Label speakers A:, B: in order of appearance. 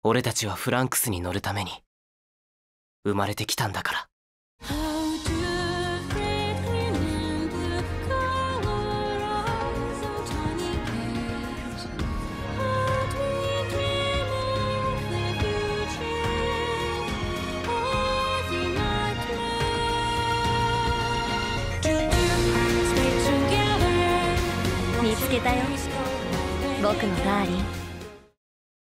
A: 俺たちはフランクスに乗るために生まれてきたんだから。
B: 見つけたよ、僕のダーリン。